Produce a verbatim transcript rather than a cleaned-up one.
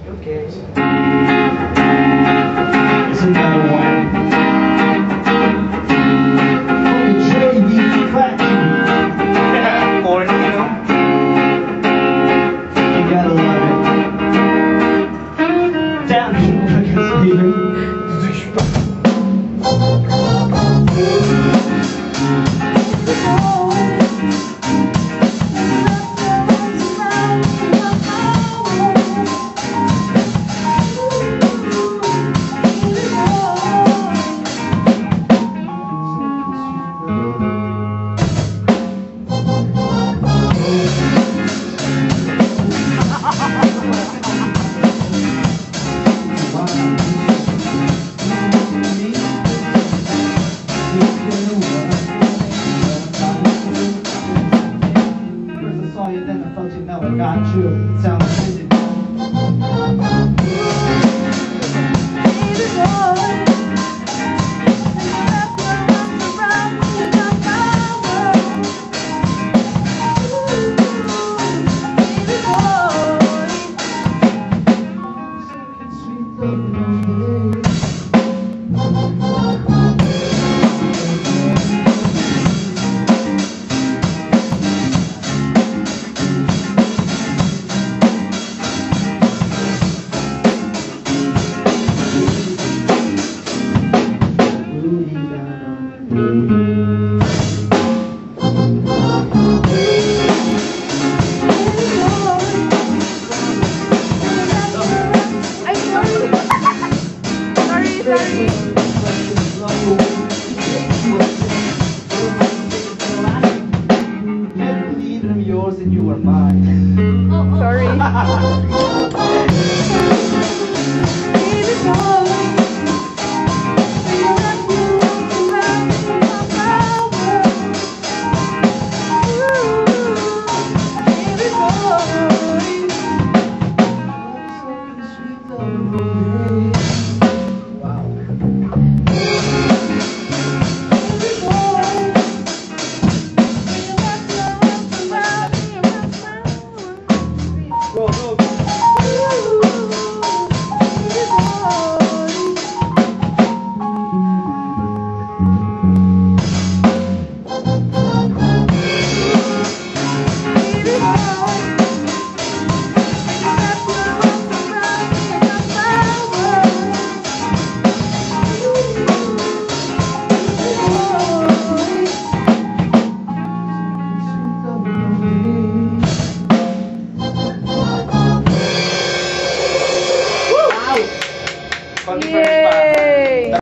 Okay. It's another one. J B Factory. Corny, you know? You gotta love it. Down here, because baby. Then I thought you know I got you. It sounds crazy. Yours and you are mine. Oh, oh. Sorry. Go, go. Yay!